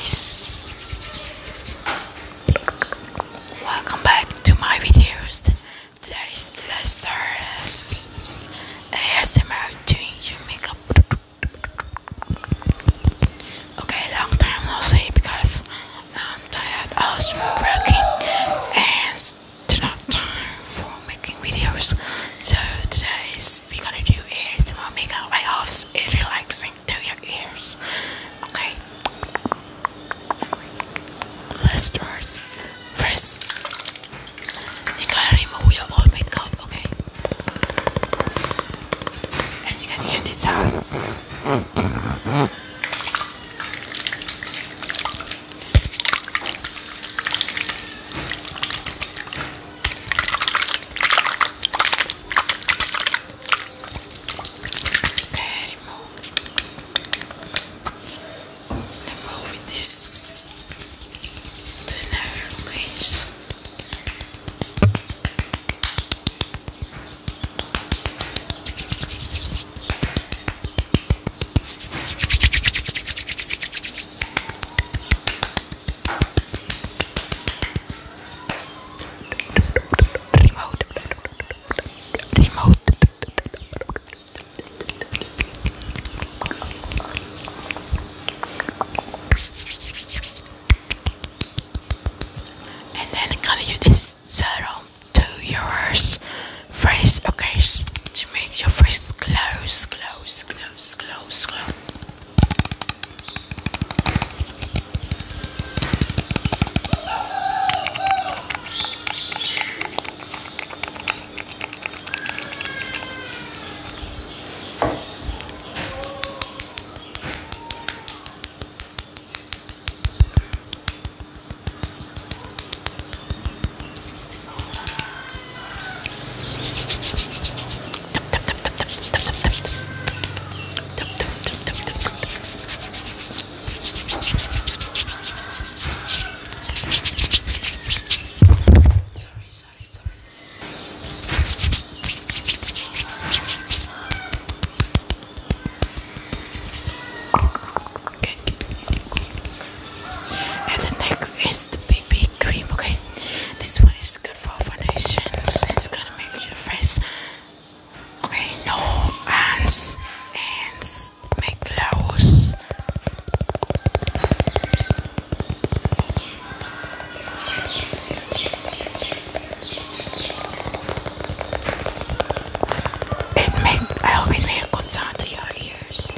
guys, welcome back to my videos. Today's let's start ASMR doing your makeup. Okay, long time no see because I'm tired. I was working and still not time for making videos. So today's we're gonna do ASMR makeup. I hope it's relaxing to your ears. Okay, let's start. First, you gotta remove your old makeup, okay? And you can hear the sounds. Okay, remove this thinner, please. Remote. And then I'm gonna use this serum to your face, okay, to make your face glow. Sorry. Okay. And the next is the BB cream, okay? This one is good for foundation since it's gonna make your face, okay, no ants and make glows. I will make a good sound to your ears.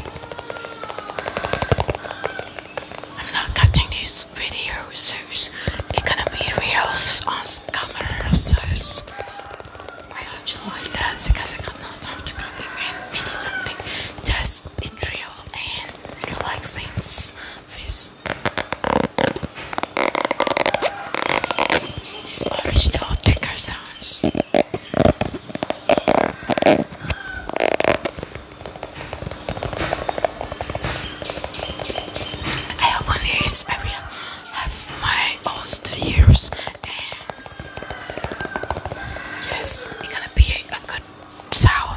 I'm not cutting this video, so it's gonna be real on camera, so I hope you like that because I got no time to cut them and edit something. Just it's real and relaxing face. This original trigger sounds. I will have my own studios and yes, it's gonna be a good sound.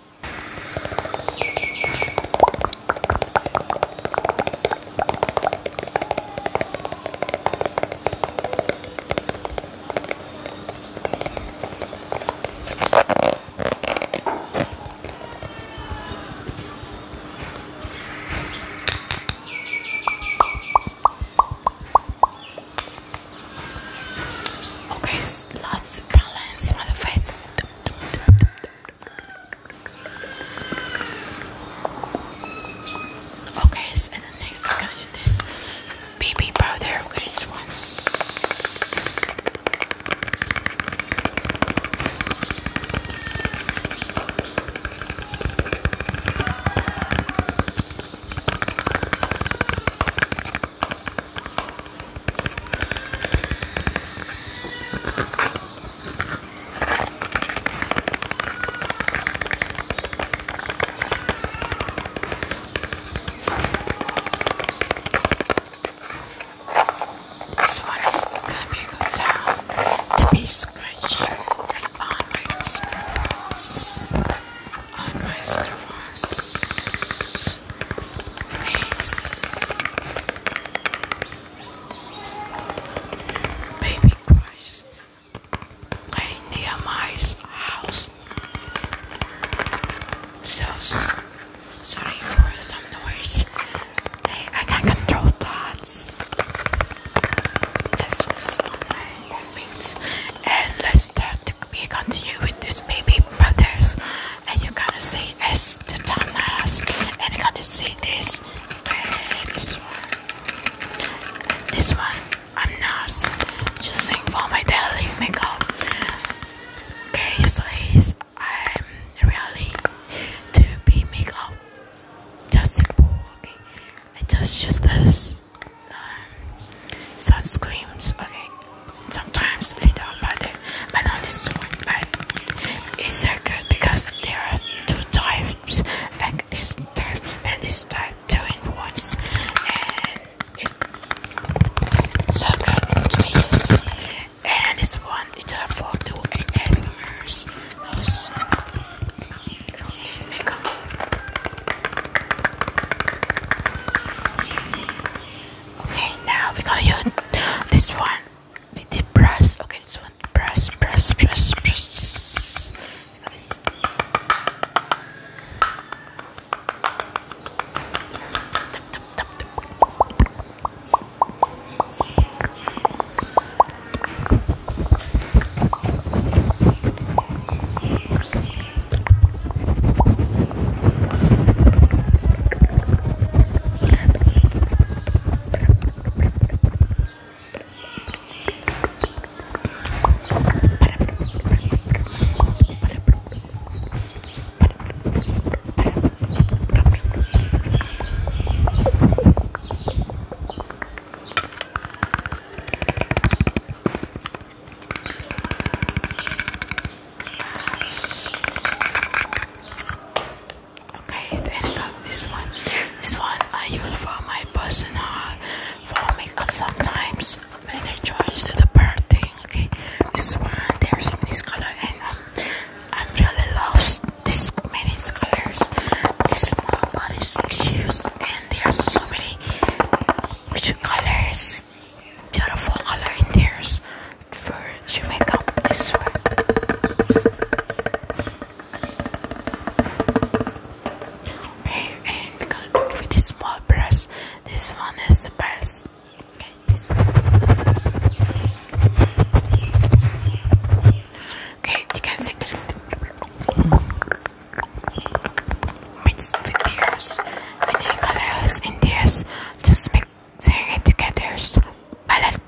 Okay, lots of balance on the face. Okay, and the next I'm gonna do this BB powder. Okay, this one's like this. Okay, this one I'm not using for my daily makeup. Okay, usually I'm really to be makeup just simple. Okay, I just use this sunscreens. Okay, sometimes little but not this one. But it's so good because there are two types, and this types and this type, two in ones, and it's so good to use. And this one is for the ASMRs. Those makeup. Okay, now we're gonna use this one with the brush. Okay, this one brush. This one I use for my personal for makeup sometimes when I try to the birthday. Okay, this one there's so many color and I'm really love this many colors. This one body shoes and there's so many which colors, beautiful color in there for to make up this one. Small brush. This one is the best. Okay, this one. Okay, you can see this. Mix with tears. Many colors in tears. Just mixing it together. Palette.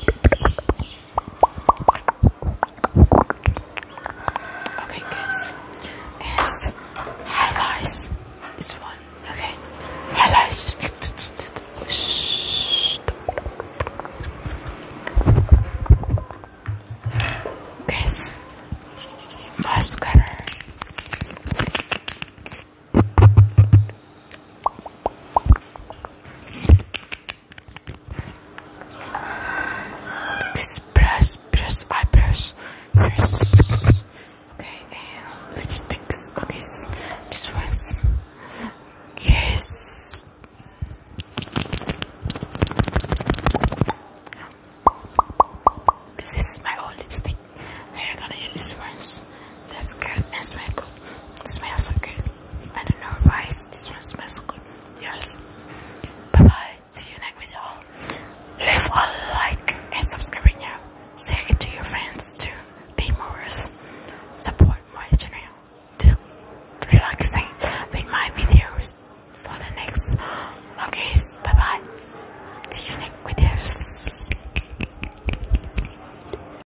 Okay, guys. It's highlights. This one. Okay. Highlights. This mascara. This brush eyebrows. Okay, and lipsticks. Okay, this one's. Yes. This is my old lipstick. I'm gonna use this one. That's good and smell good. It smells so good. I don't know why this one smells so good. Yes. Bye bye. See you next video. Leave a like and subscribe now. Share it to your friends to be more support my channel to relaxing with my videos for the next. Okay, bye bye. See you next videos.